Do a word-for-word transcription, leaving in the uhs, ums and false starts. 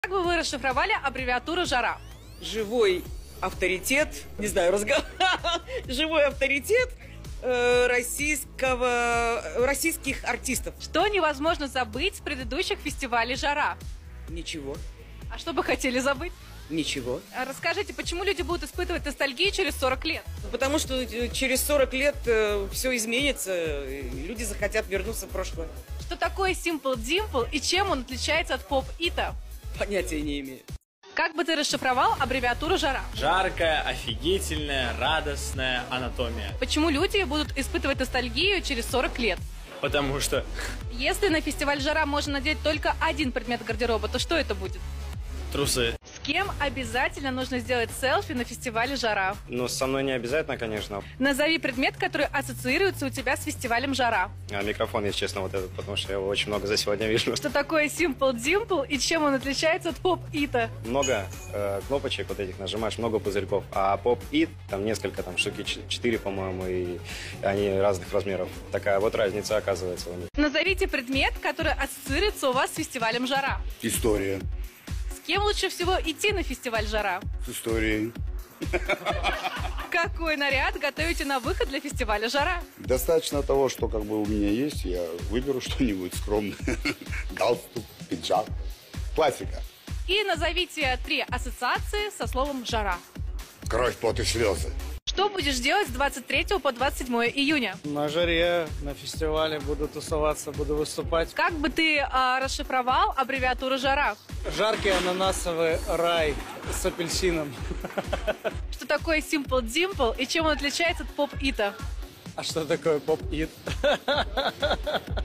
Как бы вы расшифровали аббревиатуру «Жара»? Живой авторитет, не знаю, разговор, живой авторитет э, российского, российских артистов. Что невозможно забыть с предыдущих фестивалей «Жара»? Ничего, А что бы хотели забыть? ничего. А Расскажите, почему люди будут испытывать ностальгию через сорок лет? Потому что э, через сорок лет э, все изменится, и люди захотят вернуться в прошлое. Что такое Simple Dimple и чем он отличается от поп-ита? Понятия не имею. Как бы ты расшифровал аббревиатуру «Жара»? Жаркая, офигительная, радостная анатомия. Почему люди будут испытывать ностальгию через сорок лет? Потому что Если на фестиваль «Жара» можно надеть только один предмет гардероба, то что это будет? трусы. С кем обязательно нужно сделать селфи на фестивале «Жара»? Ну, со мной не обязательно, конечно. Назови предмет, который ассоциируется у тебя с фестивалем «Жара». А микрофон, если честно, вот этот, потому что я его очень много за сегодня вижу. Что такое Simple Dimple и чем он отличается от поп-ита? Много э, кнопочек вот этих нажимаешь, много пузырьков. А поп-ит, там несколько, там штуки четыре, по-моему, и они разных размеров. Такая вот разница оказывается у них. Назовите предмет, который ассоциируется у вас с фестивалем «Жара». История. С кем лучше всего идти на фестиваль «Жара»? С историей. Какой наряд готовите на выход для фестиваля «Жара»? Достаточно того, что как бы у меня есть, я выберу что-нибудь скромное. Галстук, пиджак. Классика. И назовите три ассоциации со словом «Жара». Кровь, пот и слезы. Что будешь делать с двадцать третьего по двадцать седьмое июня? На жаре, на фестивале буду тусоваться, буду выступать. Как бы ты а, расшифровал аббревиатуру «Жара»? Жаркий ананасовый рай с апельсином. Что такое Simple Dimple и чем он отличается от поп-ита? А что такое поп-ит?